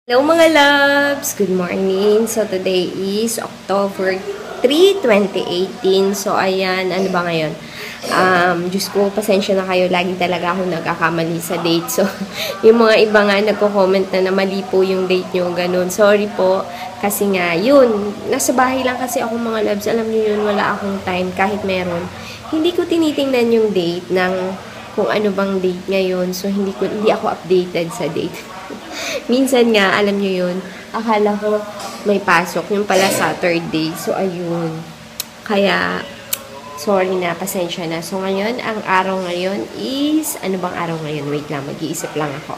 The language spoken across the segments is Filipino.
Hello mga loves! Good morning! So today is October 3, 2018. So ayan, ano ba ngayon? Diyos ko, pasensya na kayo. Lagi talaga ako nagkakamali sa date. So, yung mga iba nga nagko-comment na mali po yung date nyo, ganun. Sorry po. Kasi nga, yun. Nasa bahay lang kasi ako mga loves. Alam nyo yun, wala akong time kahit meron. Hindi ko tinitingnan yung date ng kung ano bang date ngayon. So, hindi ako updated sa date. Minsan nga, alam nyo yun, akala ko may pasok. Yung pala Saturday. So, ayun. Kaya, sorry na, pasensya na. So, ngayon, ang araw ngayon is, ano bang araw ngayon? Wait lang, mag-iisip lang ako.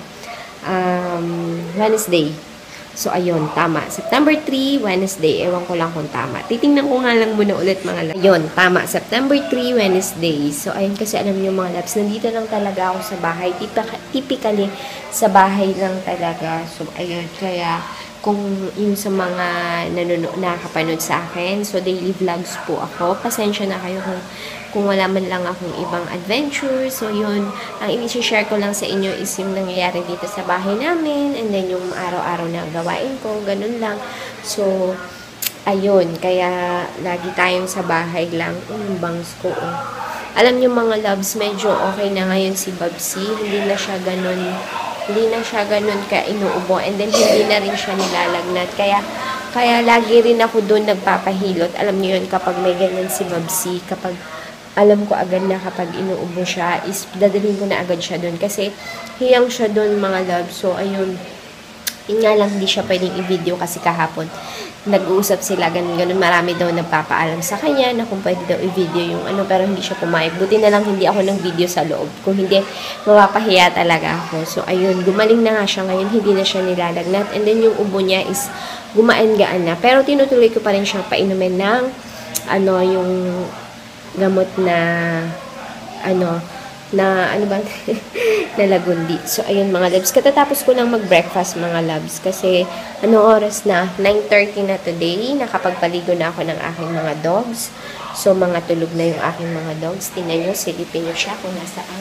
Wednesday. So, ayun, tama. September 3, Wednesday. Ewan ko lang kung tama. Titingnan ko nga lang muna ulit mga loves. Ayun, tama. September 3, Wednesday. So, ayun kasi alam niyo mga loves, nandito lang talaga ako sa bahay. Typically, sa bahay lang talaga. So, ayun, kaya kung yung sa mga nakakapanood sa akin, so daily vlogs po ako. Pasensya na kayo kung wala man lang akong ibang adventure. So yun, ang i-share ko lang sa inyo is yung nangyayari dito sa bahay namin, and then yung araw-araw na gawain ko, ganun lang. So, ayun, kaya lagi tayong sa bahay lang. Yung bangs ko, oh. Alam niyo mga loves, medyo okay na ngayon si Babsi. Hindi na siya ganun ka inuubo, and then hindi na rin siya nilalagnat. Kaya lagi rin ako doon nagpapahilot. Alam niyo yun, kapag may ganyan si Babsi, kapag alam ko agad na kapag inuubo siya, is dadalhin ko na agad siya doon. Kasi hiyang siya doon mga loves. So, ayun. Yun nga lang, hindi siya pwedeng i-video kasi kahapon nag-uusap sila, ganun. Marami daw nagpapaalam sa kanya na kung pwede daw i-video yung ano, pero hindi siya pumayag. Buti na lang hindi ako ng video sa loob. Kung hindi, mapapahiya talaga ako. So, ayun, gumaling na nga siya ngayon, hindi na siya nilalagnat. And then, yung ubo niya is gumaan-gaan na. Pero tinutuloy ko pa rin siyang painumin ng, yung gamot na, ano ba? na lagundi. So, ayun mga loves. Katatapos ko lang mag-breakfast mga loves. Kasi, oras na? 9:30 na today. Nakapagpaligo na ako ng aking mga dogs. So, mga tulog na yung aking mga dogs. Tingnan nyo, silipin nyo siya kung nasaan.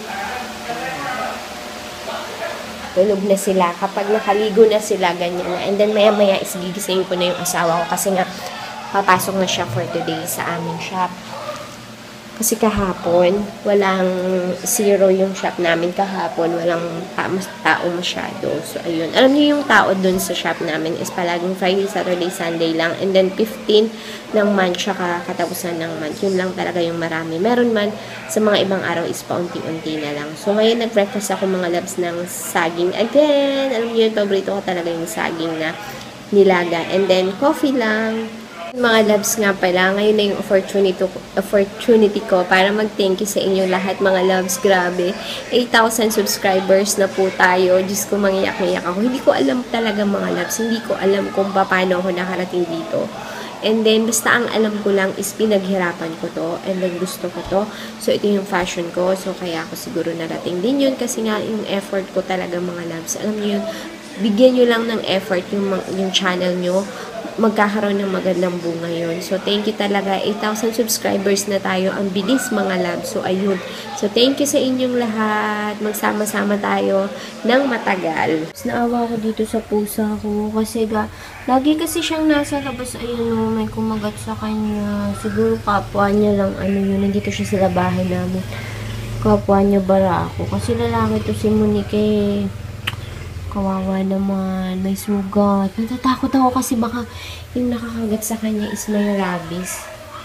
Tulog na sila. Kapag nakaligo na sila, ganyan na. And then, maya-maya is gigisingin ko na yung asawa ko. Kasi nga, papasok na siya for today sa aming shop. Kasi kahapon, walang zero yung shop namin kahapon. Walang tao masyado. So, ayun. Alam niyo yung tao dun sa shop namin is palaging Friday, Saturday, Sunday lang. And then, 15 ng month, saka katapusan ng month. Yun lang talaga yung marami. Meron man, sa mga ibang araw is paunti-unti na lang. So, ngayon, nag-breakfast ako mga loves ng saging. Again, alam niyo yung paborito ko talaga yung saging na nilaga. And then, coffee lang. Mga loves nga pala, ngayon na yung opportunity ko para mag-thank you sa inyo lahat mga loves. Grabe, 8,000 subscribers na po tayo. Diyos ko, mangiyak-ngiyak ako. Hindi ko alam talaga mga loves. Hindi ko alam kung paano ako nakarating dito. And then, basta ang alam ko lang is pinaghirapan ko to. And then, gusto ko to. So, ito yung fashion ko. So, kaya ako siguro narating din yun. Kasi nga, yung effort ko talaga mga loves. Alam niyo yun, bigyan nyo lang ng effort yung channel nyo. Magkakaroon ng magandang bunga yun. So, thank you talaga. 8,000 subscribers na tayo. Ang bilis mga loves. So, ayun. So, thank you sa inyong lahat. Magsama-sama tayo ng matagal. Naawa ko dito sa pusa ko. Kasi lagi kasi siyang nasa labas. Ayun, may kumagat sa kanya. Siguro kapwa niya lang. Yun, nandito siya sa bahay namin. Kapwa niya bara ako. Kasi lalaki to si Monique. Kawawa naman, may sugat. Natatakot ako kasi baka yung nakakagat sa kanya is may rabies.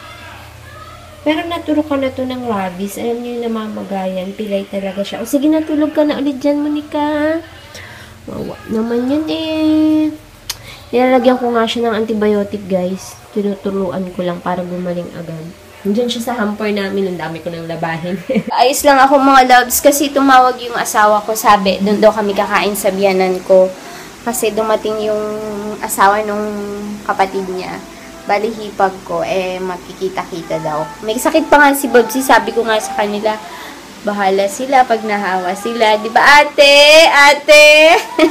Pero naturo ka na to ng rabies. Alam niyo yung namamagayan, pilay talaga siya. O sige, natulog ka na ulit dyan, Monica. Wawa naman yan eh. Nilalagyan ko nga siya ng antibiotic, guys. Tinuturuan ko lang para gumaling agad. Diyan siya sa hamper namin. Ang dami ko nang labahin. Ayos lang ako mga loves kasi tumawag yung asawa ko. Sabi, doon daw kami kakain sa biyanan ko. Kasi dumating yung asawa nung kapatid niya. Bali hipag ko, magkikita-kita daw. May sakit pa nga si Bobsy. Sabi ko nga sa kanila, bahala sila pag nahawa sila. Di ba ate? Ate!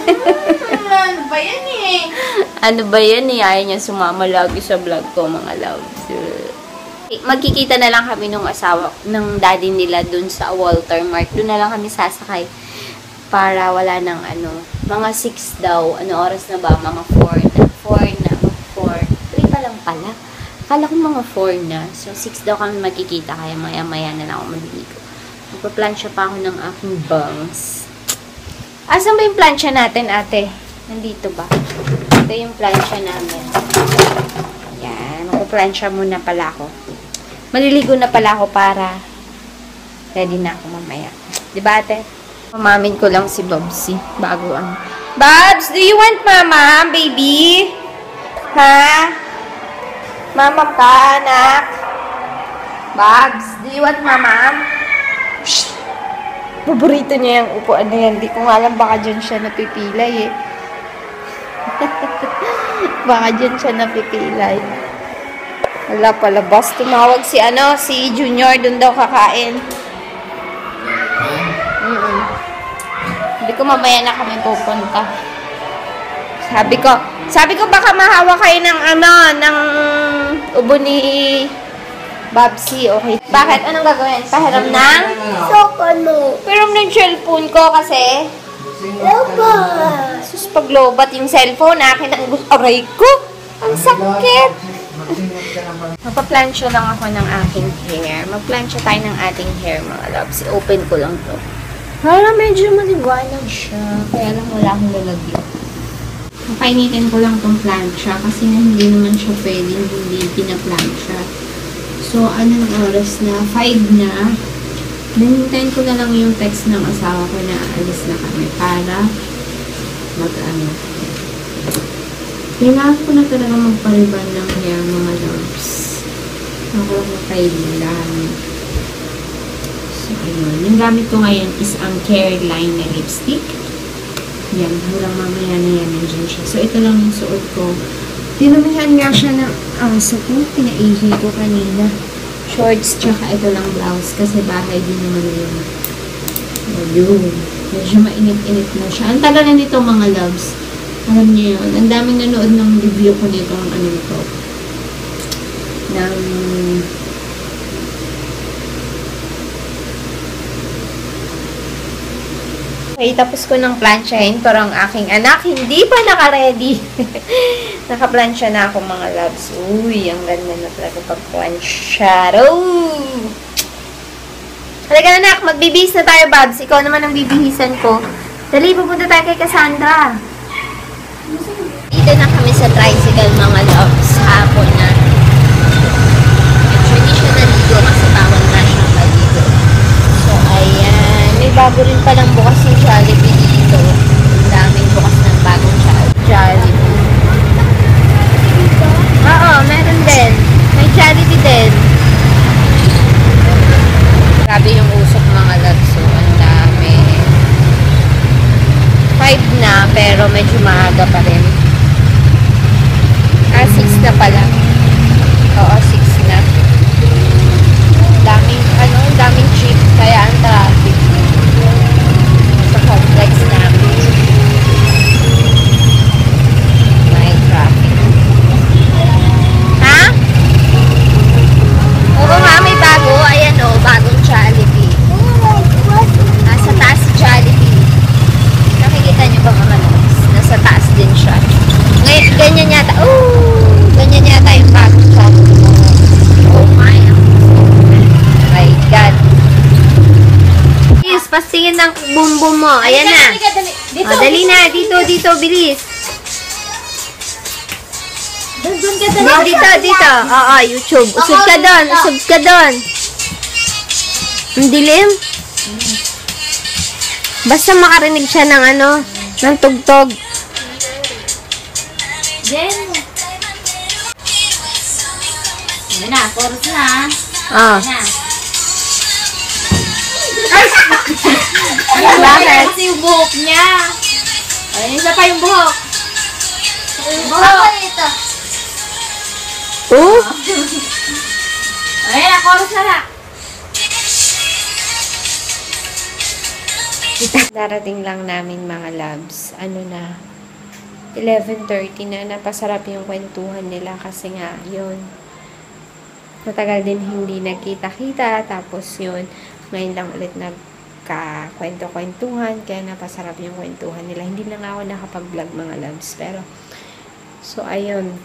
Ano ba yan eh? Ano ba yan eh? Ayaw niya sumama lagi sa vlog ko mga loves. Magkikita na lang kami nung asawa, ng daddy nila dun sa Walter Mart. Doon na lang kami sasakay para wala nang Mga 6 daw. Ano oras na ba? Mga 4 na. 4 na. 4. 3 pa lang pala. Akala ko mga 4 na. So, 6 daw kami magkikita. Kaya maya-maya na lang ako maliligo. Magpa-plancha pa ako ng aking bangs. Asan ba yung plancha natin, ate? Nandito ba? Ito yung plancha namin. Yan. Magpa-plancha muna pala ako. Maliligo na pala ako para ready na ako mamaya. Diba, ate? Mamamin ko lang si Bobsy bago ang... Babs, do you want mama, baby? Ha? Mama ka, anak? Babs, do you want mama? Shh! Paborito niya yung upuan na yan. Di ko nga alam, baka dyan siya napipilay eh. Baka dyan siya napipilay. Wala pala, boss. Tumawag si Junior, dun daw kakain. Sabi ko, mamaya na kami pupunta. Sabi ko baka mahawa kayo ng ng ubo ni Babsy, okay? Bakit? Anong gagawin? Pahiram ng? Pahiram ng cellphone ko kasi. Sus, paglobat yung cellphone, akin ang aray ko. Ang sakit. Magpa-plancha lang ako ng aking hair. Mag-plancha tayo ng ating hair, mga loves. Open ko lang to. Para medyo maliwanag siya. Kaya lang wala akong lalagyan. Papainitin ko lang tong plancha kasi na hindi naman siya pwedeng hindi pinaplansya. So, ano ng oras na? 5 na. Hintayin ko na lang yung text ng asawa ko na aalis na kami para kailangan ko na talaga magpariban ng hair, mga loves. Ako lang makailan. So, ayun. Yung gamit ko ngayon is ang Careline na lipstick. Yan. Hanggang mamaya na yan. Nandiyan siya. So, ito lang yung suot ko. Dinamihan nga siya ng aso ko. Pinaihi ko kanina. Shorts, tsaka ito lang blouse. Kasi bahay din naman yun. Ayun. Medyo mainit-init na siya. Ang tagal na nito, mga loves. Alam niyo yun. Ang daming nanood ng review ko nito. Ang ano ito. Okay, tapos ko ng planchahin, pero ang aking anak hindi pa naka-ready. Naka-plancha na ako, mga loves. Uy, ang ganda na talaga pag-plancha. Halika na, anak, magbibihis na tayo, Babs. Ikaw naman ang bibihisan ko. Dali, pupunta tayo kay Cassandra. Dito na kami sa tricycle, mga loves. Hapon na. Actually, hindi siya naligo kasi bawal na siyang maligo. So, ayan. May bago rin palang bukas yung Jollibee dito. Ang daming bukas ng bagong Jollibee. Oo, meron din. May Jollibee din. Grabe yung usok, mga loves. So, ang dami. 5 na, pero medyo maaga pa rin. 6 na pala. Oo, 6 na. Daming jeep, kaya ang traffic. Sa complex namin. May traffic. Ha? Oo nga, may bago. Ayan o, bagong Jollibee. Nasa taas si Jollibee. Nakikita niyo ba, mga loves? Nasa taas din siya. Ngayon, ganyan yata. Ganyan yata yung bagong Jollibee. Oh my God. Bilis, pastingin ng bumbum mo. Ayan na. Dito, Dali na. Dito, bilis. Doon ka dali. Dito. Oo, YouTube. Usod ka doon. Ang dilim. Basta makarinig siya ng ng tugtog. Jen. Ayan na, chorus na. Oh. Bakit? Kasi yung buhok niya. Ayun, isa pa yung buhok. Buhok. Ito. Oh? Ayun na, chorus na na. Darating lang namin, mga loves. 11:30 na. Napasarap yung kwentuhan nila kasi nga, yun. Matagal din hindi nagkita-kita. Tapos yun, ngayon lang ulit magka-kwento-kwentuhan, kaya napasarap yung kwentuhan nila. Hindi lang ako nakapag-vlog mga loves, pero so ayun,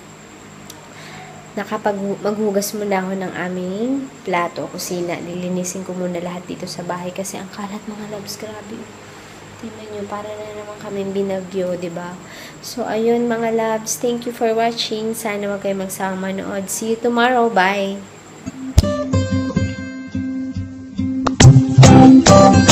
maghugas muna ako ng aming plato, kusina. Nilinisin ko muna lahat dito sa bahay kasi ang kalat mga loves, grabe. Tingnan nyo, para na naman kami binagyo, diba? So, ayun mga loves, thank you for watching. Sana wag kayo magsama manood. See you tomorrow. Bye!